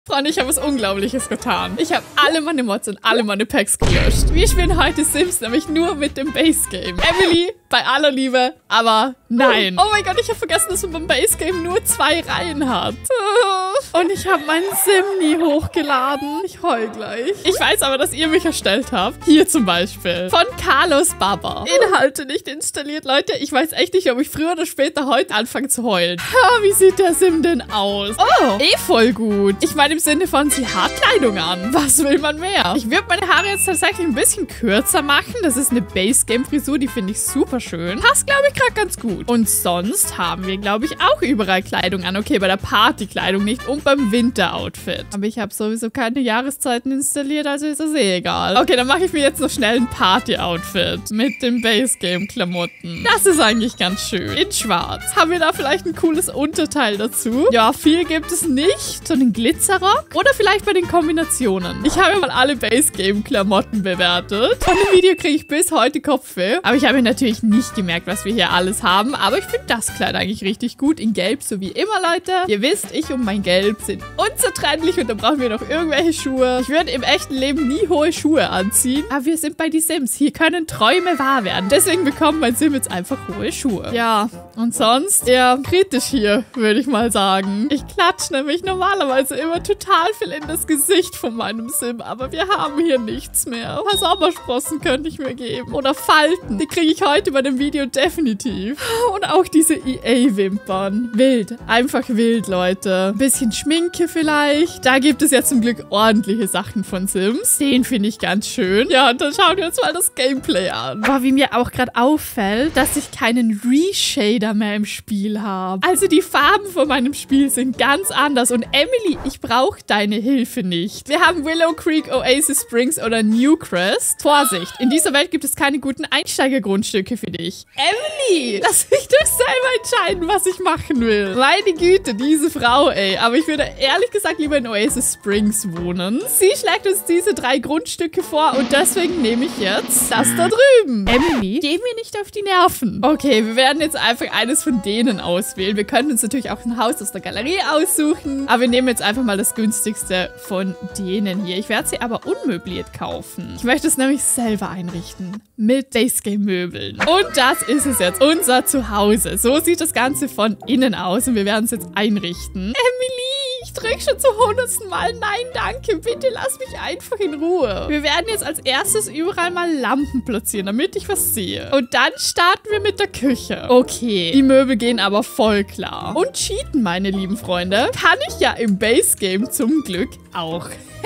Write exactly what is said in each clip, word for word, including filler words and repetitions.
Freunde, ich habe was Unglaubliches getan. Ich habe alle meine Mods und alle meine Packs gelöscht. Wir spielen heute Sims, nämlich nur mit dem Base Game. Emily, bei aller Liebe, aber nein. Oh mein Gott, ich habe vergessen, dass man beim Base Game nur zwei Reihen hat. Und ich habe meinen Sim nie hochgeladen. Ich heul gleich. Ich weiß aber, dass ihr mich erstellt habt. Hier zum Beispiel. Von Carlos Baba. Inhalte nicht installiert, Leute. Ich weiß echt nicht, ob ich früher oder später heute anfange zu heulen. Ha, wie sieht der Sim denn aus? Oh, eh voll gut. Ich meine im Sinne von, sie hat Kleidung an. Was will man mehr? Ich würde meine Haare jetzt tatsächlich ein bisschen kürzer machen. Das ist eine Base-Game-Frisur, die finde ich super schön. Passt, glaube ich, gerade ganz gut. Und sonst haben wir, glaube ich, auch überall Kleidung an. Okay, bei der Partykleidung nicht und beim Winter-Outfit. Aber ich habe sowieso keine Jahreszeiten installiert, also ist das eh egal. Okay, dann mache ich mir jetzt noch schnell ein Party-Outfit mit den Base-Game-Klamotten. Das ist eigentlich ganz schön. In schwarz. Haben wir da vielleicht ein cooles Unterteil dazu? Ja, viel gibt es nicht. So einen Glitzerer. Oder vielleicht bei den Kombinationen. Ich habe mal alle Base-Game-Klamotten bewertet. Von dem Video kriege ich bis heute Kopfweh. Aber ich habe natürlich nicht gemerkt, was wir hier alles haben. Aber ich finde das Kleid eigentlich richtig gut. In Gelb, so wie immer, Leute. Ihr wisst, ich und mein Gelb sind unzertrennlich. Und da brauchen wir noch irgendwelche Schuhe. Ich würde im echten Leben nie hohe Schuhe anziehen. Aber wir sind bei die Sims. Hier können Träume wahr werden. Deswegen bekommt mein Sim jetzt einfach hohe Schuhe. Ja, und sonst eher kritisch hier, würde ich mal sagen. Ich klatsche nämlich normalerweise immer total viel in das Gesicht von meinem Sim, aber wir haben hier nichts mehr. Ein paar Sommersprossen könnte ich mir geben. Oder Falten. Die kriege ich heute bei dem Video definitiv. Und auch diese E A-Wimpern. Wild. Einfach wild, Leute. Ein bisschen Schminke vielleicht. Da gibt es ja zum Glück ordentliche Sachen von Sims. Den finde ich ganz schön. Ja, und dann schauen wir uns mal das Gameplay an. Boah, wie mir auch gerade auffällt, dass ich keinen Reshader mehr im Spiel habe. Also die Farben von meinem Spiel sind ganz anders. Und Emily, ich brauche deine Hilfe nicht. Wir haben Willow Creek, Oasis Springs oder Newcrest. Vorsicht, in dieser Welt gibt es keine guten Einsteigergrundstücke für dich. Emily, lass mich doch selber entscheiden, was ich machen will. Meine Güte, diese Frau, ey. Aber ich würde ehrlich gesagt lieber in Oasis Springs wohnen. Sie schlägt uns diese drei Grundstücke vor und deswegen nehme ich jetzt das da drüben. Emily, geh mir nicht auf die Nerven. Okay, wir werden jetzt einfach eines von denen auswählen. Wir können uns natürlich auch ein Haus aus der Galerie aussuchen, aber wir nehmen jetzt einfach mal das günstigste von denen hier. Ich werde sie aber unmöbliert kaufen. Ich möchte es nämlich selber einrichten. Mit Base-Game-Möbeln. Und das ist es jetzt. Unser Zuhause. So sieht das Ganze von innen aus und wir werden es jetzt einrichten. Emily, ich drücke schon zum hundertsten Mal. Nein, danke. Bitte lass mich einfach in Ruhe. Wir werden jetzt als erstes überall mal Lampen platzieren, damit ich was sehe. Und dann starten wir mit der Küche. Okay, die Möbel gehen aber voll klar. Und cheaten, meine lieben Freunde, kann ich ja im Base-Game zum Glück auch.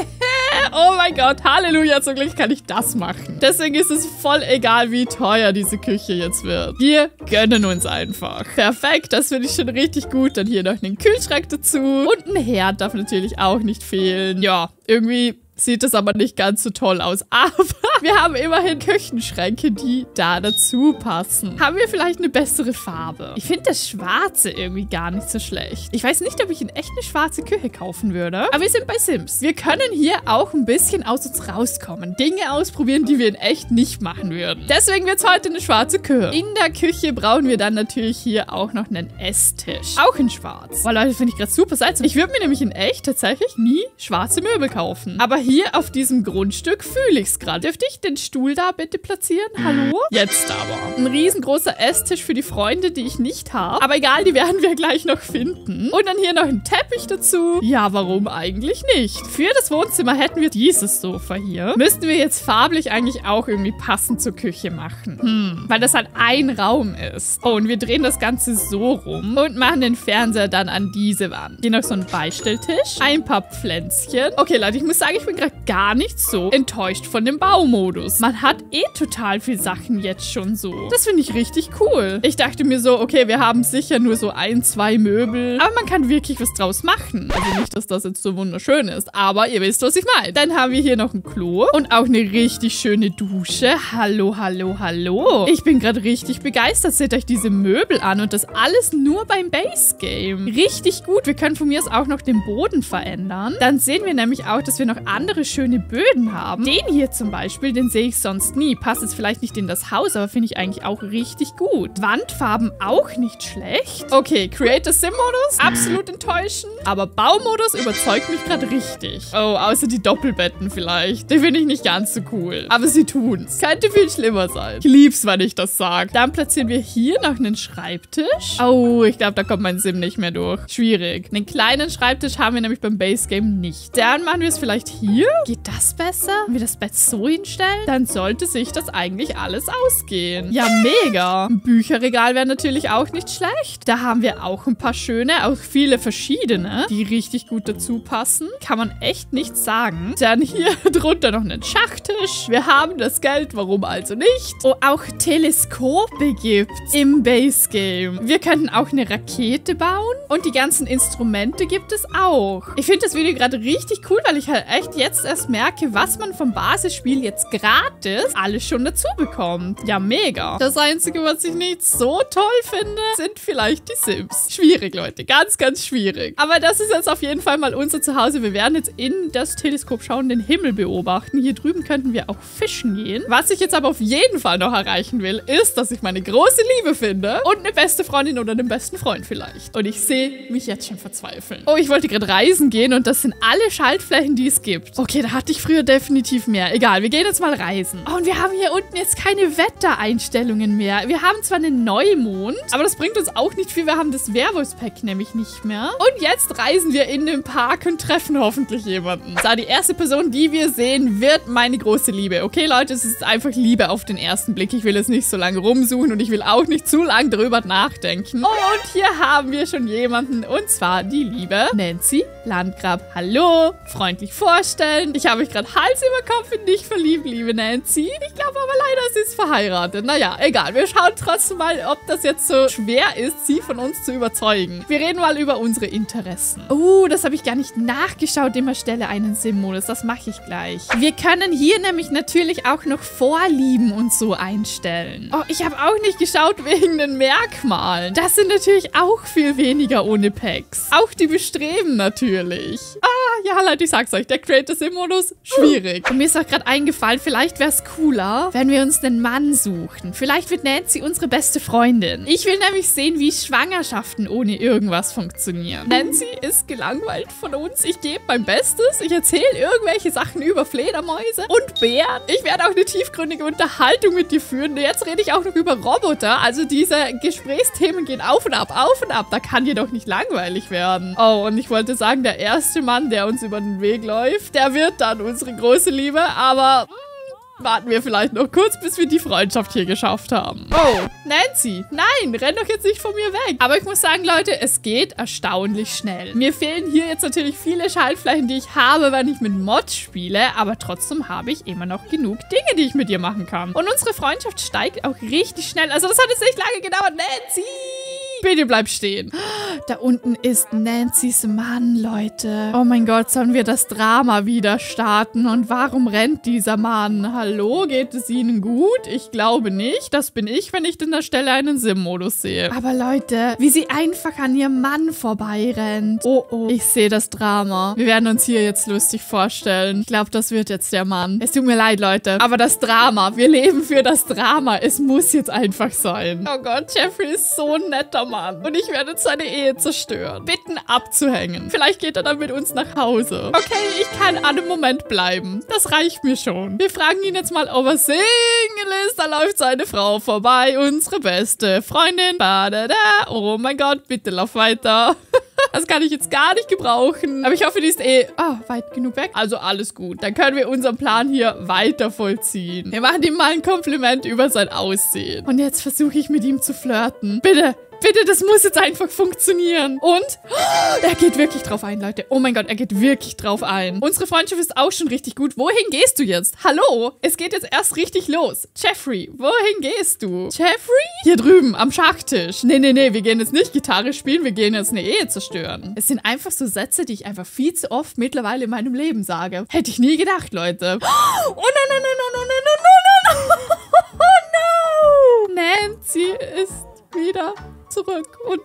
Oh mein Gott, Halleluja, zum Glück kann ich das machen. Deswegen ist es voll egal, wie teuer diese Küche jetzt wird. Wir gönnen uns einfach. Perfekt, das finde ich schon richtig gut. Dann hier noch einen Kühlschrank dazu. Und ein Herd darf natürlich auch nicht fehlen. Ja, irgendwie sieht das aber nicht ganz so toll aus. Aber wir haben immerhin Küchenschränke, die da dazu passen. Haben wir vielleicht eine bessere Farbe? Ich finde das Schwarze irgendwie gar nicht so schlecht. Ich weiß nicht, ob ich in echt eine schwarze Küche kaufen würde. Aber wir sind bei Sims. Wir können hier auch ein bisschen aus uns rauskommen. Dinge ausprobieren, die wir in echt nicht machen würden. Deswegen wird es heute eine schwarze Küche. In der Küche brauchen wir dann natürlich hier auch noch einen Esstisch. Auch in schwarz. Boah, Leute, finde ich gerade super seltsam. Ich würde mir nämlich in echt tatsächlich nie schwarze Möbel kaufen. Aber hier Hier auf diesem Grundstück fühle ich es gerade. Dürfte ich den Stuhl da bitte platzieren? Hallo? Jetzt aber. Ein riesengroßer Esstisch für die Freunde, die ich nicht habe. Aber egal, die werden wir gleich noch finden. Und dann hier noch ein Teppich dazu. Ja, warum eigentlich nicht? Für das Wohnzimmer hätten wir dieses Sofa hier. Müssten wir jetzt farblich eigentlich auch irgendwie passend zur Küche machen. Hm, weil das halt ein Raum ist. Oh, und wir drehen das Ganze so rum und machen den Fernseher dann an diese Wand. Hier noch so ein Beistelltisch. Ein paar Pflänzchen. Okay, Leute, ich muss sagen, ich bin gerade gar nicht so enttäuscht von dem Baumodus. Man hat eh total viel Sachen jetzt schon so. Das finde ich richtig cool. Ich dachte mir so, okay, wir haben sicher nur so ein, zwei Möbel. Aber man kann wirklich was draus machen. Also nicht, dass das jetzt so wunderschön ist. Aber ihr wisst, was ich meine. Dann haben wir hier noch ein Klo. Und auch eine richtig schöne Dusche. Hallo, hallo, hallo. Ich bin gerade richtig begeistert. Seht euch diese Möbel an. Und das alles nur beim Base Game. Richtig gut. Wir können von mir aus auch noch den Boden verändern. Dann sehen wir nämlich auch, dass wir noch andere andere schöne Böden haben. Den hier zum Beispiel, den sehe ich sonst nie. Passt jetzt vielleicht nicht in das Haus, aber finde ich eigentlich auch richtig gut. Wandfarben auch nicht schlecht. Okay, Creator Sim Modus, absolut enttäuschend. Aber Baumodus überzeugt mich gerade richtig. Oh, außer die Doppelbetten vielleicht. Die finde ich nicht ganz so cool. Aber sie tun's. Könnte viel schlimmer sein. Ich lieb's, wenn ich das sage. Dann platzieren wir hier noch einen Schreibtisch. Oh, ich glaube, da kommt mein Sim nicht mehr durch. Schwierig. Einen kleinen Schreibtisch haben wir nämlich beim Base Game nicht. Dann machen wir es vielleicht hier. Geht das besser? Wenn wir das Bett so hinstellen, dann sollte sich das eigentlich alles ausgehen. Ja, mega. Ein Bücherregal wäre natürlich auch nicht schlecht. Da haben wir auch ein paar schöne, auch viele verschiedene, die richtig gut dazu passen. Kann man echt nichts sagen. Dann hier drunter noch einen Schachtisch. Wir haben das Geld, warum also nicht? Oh, auch Teleskope gibt's im Base Game. Wir könnten auch eine Rakete bauen und die ganzen Instrumente gibt es auch. Ich finde das Video gerade richtig cool, weil ich halt echt jetzt erst merke, was man vom Basisspiel jetzt gratis alles schon dazu bekommt. Ja, mega. Das Einzige, was ich nicht so toll finde, sind vielleicht die Sims. Schwierig, Leute. Ganz, ganz schwierig. Aber das ist jetzt auf jeden Fall mal unser Zuhause. Wir werden jetzt in das Teleskop schauen, den Himmel beobachten. Hier drüben könnten wir auch fischen gehen. Was ich jetzt aber auf jeden Fall noch erreichen will, ist, dass ich meine große Liebe finde und eine beste Freundin oder einen besten Freund vielleicht. Und ich sehe mich jetzt schon verzweifeln. Oh, ich wollte gerade reisen gehen und das sind alle Schaltflächen, die es gibt. Okay, da hatte ich früher definitiv mehr. Egal, wir gehen jetzt mal reisen. Oh, und wir haben hier unten jetzt keine Wettereinstellungen mehr. Wir haben zwar einen Neumond, aber das bringt uns auch nicht viel. Wir haben das Werwolfspack nämlich nicht mehr. Und jetzt reisen wir in den Park und treffen hoffentlich jemanden. So, die erste Person, die wir sehen, wird meine große Liebe. Okay, Leute, es ist einfach Liebe auf den ersten Blick. Ich will jetzt nicht so lange rumsuchen und ich will auch nicht zu lange drüber nachdenken. Und hier haben wir schon jemanden, und zwar die liebe Nancy Landgrab. Hallo, freundlich vorstellen. Ich habe mich gerade Hals über Kopf in dich verliebt, liebe Nancy. Ich glaube aber leider, sie ist verheiratet. Naja, egal. Wir schauen trotzdem mal, ob das jetzt so schwer ist, sie von uns zu überzeugen. Wir reden mal über unsere Interessen. Oh, das habe ich gar nicht nachgeschaut. Immer stelle einen Sim-Modus. Das mache ich gleich. Wir können hier nämlich natürlich auch noch Vorlieben und so einstellen. Oh, ich habe auch nicht geschaut wegen den Merkmalen. Das sind natürlich auch viel weniger ohne Packs. Auch die Bestreben natürlich. Ah, ja, Leute, ich sag's euch. Der Creator Sim-Modus, schwierig. Und mir ist auch gerade eingefallen, vielleicht wäre es cooler, wenn wir uns einen Mann suchen. Vielleicht wird Nancy unsere beste Freundin. Ich will nämlich sehen, wie Schwangerschaften ohne irgendwas funktionieren. Nancy ist gelangweilt von uns. Ich gebe mein Bestes. Ich erzähle irgendwelche Sachen über Fledermäuse und Bären. Ich werde auch eine tiefgründige Unterhaltung mit dir führen. Jetzt rede ich auch noch über Roboter. Also diese Gesprächsthemen gehen auf und ab, auf und ab. Da kann dir doch nicht langweilig werden. Oh, und ich wollte sagen, der erste Mann, der uns über den Weg läuft, der wird dann unsere große Liebe. Aber warten wir vielleicht noch kurz, bis wir die Freundschaft hier geschafft haben. Oh, Nancy, nein, renn doch jetzt nicht von mir weg. Aber ich muss sagen, Leute, es geht erstaunlich schnell. Mir fehlen hier jetzt natürlich viele Schaltflächen, die ich habe, wenn ich mit Mods spiele. Aber trotzdem habe ich immer noch genug Dinge, die ich mit ihr machen kann. Und unsere Freundschaft steigt auch richtig schnell. Also das hat jetzt nicht lange gedauert. Nancy! Bitte bleib stehen. Da unten ist Nancy's Mann, Leute. Oh mein Gott, sollen wir das Drama wieder starten? Und warum rennt dieser Mann? Hallo, geht es Ihnen gut? Ich glaube nicht. Das bin ich, wenn ich an der Stelle einen Sim-Modus sehe. Aber Leute, wie sie einfach an ihrem Mann vorbeirennt. Oh, oh. Ich sehe das Drama. Wir werden uns hier jetzt lustig vorstellen. Ich glaube, das wird jetzt der Mann. Es tut mir leid, Leute. Aber das Drama. Wir leben für das Drama. Es muss jetzt einfach sein. Oh Gott, Jeffrey ist so ein netter Mann. Und ich werde jetzt seine Ehe zerstören. Bitten abzuhängen. Vielleicht geht er dann mit uns nach Hause. Okay, ich kann an einem Moment bleiben. Das reicht mir schon. Wir fragen ihn jetzt mal, ob er Single ist. Da läuft seine Frau vorbei. Unsere beste Freundin. Badada. Oh mein Gott, bitte lauf weiter. Das kann ich jetzt gar nicht gebrauchen. Aber ich hoffe, die ist eh oh, weit genug weg. Also alles gut. Dann können wir unseren Plan hier weiter vollziehen. Wir machen ihm mal ein Kompliment über sein Aussehen. Und jetzt versuche ich mit ihm zu flirten. Bitte. Bitte, das muss jetzt einfach funktionieren. Und oh, er geht wirklich drauf ein, Leute. Oh mein Gott, er geht wirklich drauf ein. Unsere Freundschaft ist auch schon richtig gut. Wohin gehst du jetzt? Hallo? Es geht jetzt erst richtig los. Jeffrey, wohin gehst du? Jeffrey? Hier drüben, am Schachtisch. Nee, nee, nee, wir gehen jetzt nicht Gitarre spielen, wir gehen jetzt eine Ehe zerstören. Es sind einfach so Sätze, die ich einfach viel zu oft mittlerweile in meinem Leben sage. Hätte ich nie gedacht, Leute. Oh, no, no, no, no, no, no, no, no, no. Oh, no. Nancy ist wieder zurück und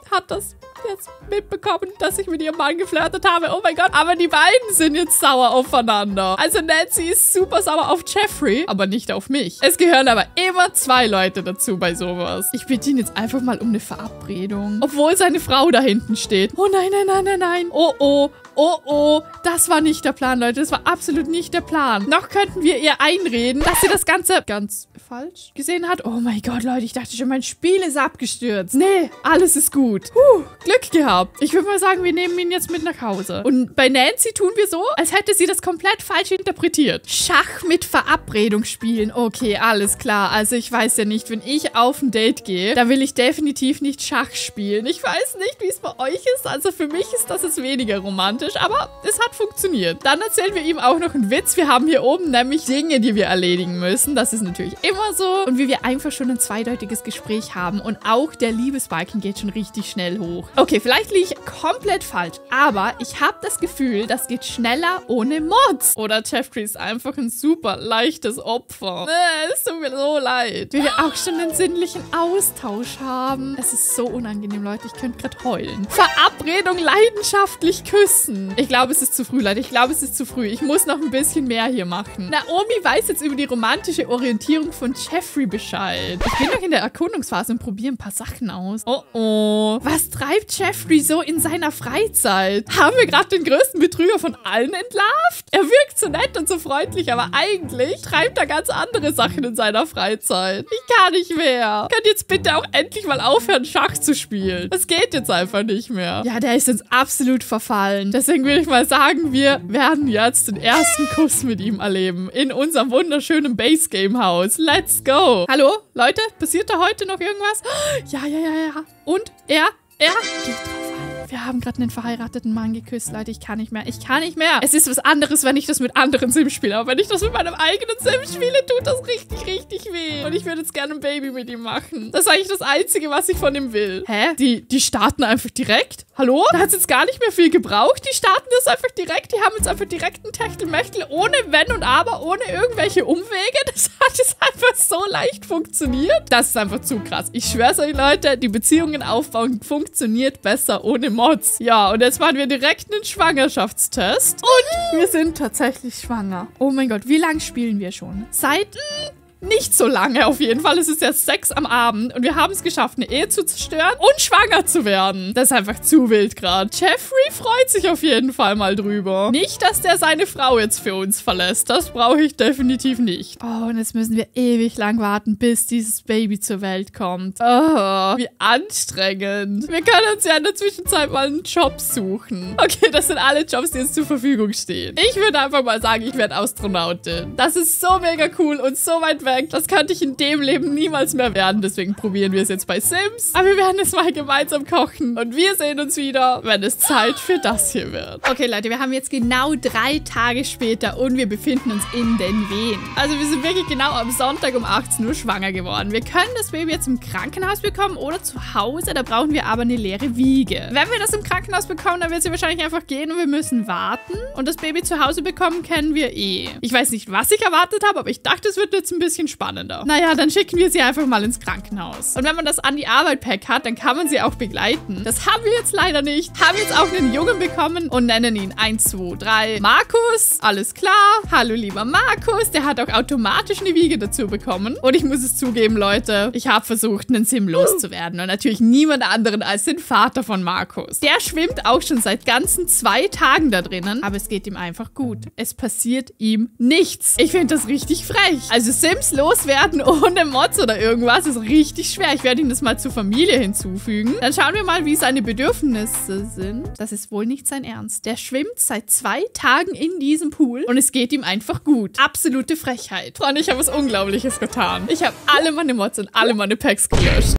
hat das jetzt mitbekommen, dass ich mit ihrem Mann geflirtet habe. Oh mein Gott. Aber die beiden sind jetzt sauer aufeinander. Also Nancy ist super sauer auf Jeffrey, aber nicht auf mich. Es gehören aber immer zwei Leute dazu bei sowas. Ich bitte ihn jetzt einfach mal um eine Verabredung. Obwohl seine Frau da hinten steht. Oh nein, nein, nein, nein, nein. Oh, oh. Oh, oh, das war nicht der Plan, Leute. Das war absolut nicht der Plan. Noch könnten wir ihr einreden, dass sie das Ganze ganz falsch gesehen hat. Oh mein Gott, Leute, ich dachte schon, mein Spiel ist abgestürzt. Nee, alles ist gut. Puh, Glück gehabt. Ich würde mal sagen, wir nehmen ihn jetzt mit nach Hause. Und bei Nancy tun wir so, als hätte sie das komplett falsch interpretiert. Schach mit Verabredung spielen. Okay, alles klar. Also ich weiß ja nicht, wenn ich auf ein Date gehe, da will ich definitiv nicht Schach spielen. Ich weiß nicht, wie es bei euch ist. Also für mich ist das jetzt weniger romantisch. Aber es hat funktioniert. Dann erzählen wir ihm auch noch einen Witz. Wir haben hier oben nämlich Dinge, die wir erledigen müssen. Das ist natürlich immer so. Und wie wir einfach schon ein zweideutiges Gespräch haben. Und auch der Liebesbalken geht schon richtig schnell hoch. Okay, vielleicht liege ich komplett falsch. Aber ich habe das Gefühl, das geht schneller ohne Mods. Oder Jeffrey ist einfach ein super leichtes Opfer. Nee, es tut mir so leid. Wie wir auch schon einen sinnlichen Austausch haben. Es ist so unangenehm, Leute. Ich könnte gerade heulen. Verabredung leidenschaftlich küssen. Ich glaube, es ist zu früh, Leute. Ich glaube, es ist zu früh. Ich muss noch ein bisschen mehr hier machen. Naomi weiß jetzt über die romantische Orientierung von Jeffrey Bescheid. Ich bin noch in der Erkundungsphase und probiere ein paar Sachen aus. Oh, oh. Was treibt Jeffrey so in seiner Freizeit? Haben wir gerade den größten Betrüger von allen entlarvt? Er wirkt so nett und so freundlich, aber eigentlich treibt er ganz andere Sachen in seiner Freizeit. Ich kann nicht mehr. Könnt jetzt bitte auch endlich mal aufhören, Schach zu spielen? Das geht jetzt einfach nicht mehr. Ja, der ist jetzt absolut verfallen. Deswegen würde ich mal sagen, wir werden jetzt den ersten Kuss mit ihm erleben. In unserem wunderschönen Base-Game-Haus. Let's go. Hallo, Leute? Passiert da heute noch irgendwas? Ja, ja, ja, ja. Und er, er geht drauf ein. Wir haben gerade einen verheirateten Mann geküsst, Leute. Ich kann nicht mehr. Ich kann nicht mehr. Es ist was anderes, wenn ich das mit anderen Sims spiele. Aber wenn ich das mit meinem eigenen Sim spiele, tut das richtig, richtig weh. Und ich würde jetzt gerne ein Baby mit ihm machen. Das ist eigentlich das Einzige, was ich von ihm will. Hä? Die, die starten einfach direkt? Hallo? Da hat es jetzt gar nicht mehr viel gebraucht. Die starten das einfach direkt. Die haben jetzt einfach direkt einen Techtelmechtel. Ohne Wenn und Aber, ohne irgendwelche Umwege. Das hat jetzt einfach so leicht funktioniert. Das ist einfach zu krass. Ich schwör's euch, Leute, die Beziehungen aufbauen funktioniert besser ohne Mods. Ja, und jetzt machen wir direkt einen Schwangerschaftstest. Und wir sind tatsächlich schwanger. Oh mein Gott, wie lange spielen wir schon? Seit... Nicht so lange auf jeden Fall. Es ist jetzt sechs am Abend und wir haben es geschafft, eine Ehe zu zerstören und schwanger zu werden. Das ist einfach zu wild gerade. Jeffrey freut sich auf jeden Fall mal drüber. Nicht, dass der seine Frau jetzt für uns verlässt. Das brauche ich definitiv nicht. Oh, und jetzt müssen wir ewig lang warten, bis dieses Baby zur Welt kommt. Oh, wie anstrengend. Wir können uns ja in der Zwischenzeit mal einen Job suchen. Okay, das sind alle Jobs, die jetzt zur Verfügung stehen. Ich würde einfach mal sagen, ich werde Astronautin. Das ist so mega cool und so weit weg. Das könnte ich in dem Leben niemals mehr werden. Deswegen probieren wir es jetzt bei Sims. Aber wir werden es mal gemeinsam kochen. Und wir sehen uns wieder, wenn es Zeit für das hier wird. Okay, Leute, wir haben jetzt genau drei Tage später und wir befinden uns in den Wehen. Also wir sind wirklich genau am Sonntag um achtzehn Uhr schwanger geworden. Wir können das Baby jetzt im Krankenhaus bekommen oder zu Hause. Da brauchen wir aber eine leere Wiege. Wenn wir das im Krankenhaus bekommen, dann wird sie wahrscheinlich einfach gehen und wir müssen warten. Und das Baby zu Hause bekommen können wir eh. Ich weiß nicht, was ich erwartet habe, aber ich dachte, es wird jetzt ein bisschen spannender. Naja, dann schicken wir sie einfach mal ins Krankenhaus. Und wenn man das an die Arbeit Pack hat, dann kann man sie auch begleiten. Das haben wir jetzt leider nicht. Haben jetzt auch einen Jungen bekommen und nennen ihn eins, zwei, drei Markus. Alles klar. Hallo, lieber Markus. Der hat auch automatisch eine Wiege dazu bekommen. Und ich muss es zugeben, Leute, ich habe versucht, einen Sim loszuwerden. Und natürlich niemand anderen als den Vater von Markus. Der schwimmt auch schon seit ganzen zwei Tagen da drinnen. Aber es geht ihm einfach gut. Es passiert ihm nichts. Ich finde das richtig frech. Also Sims loswerden ohne Mods oder irgendwas ist richtig schwer. Ich werde ihn das mal zur Familie hinzufügen. Dann schauen wir mal, wie seine Bedürfnisse sind. Das ist wohl nicht sein Ernst. Der schwimmt seit zwei Tagen in diesem Pool und es geht ihm einfach gut. Absolute Frechheit. Freunde, ich habe was Unglaubliches getan. Ich habe alle meine Mods und alle meine Packs gelöscht.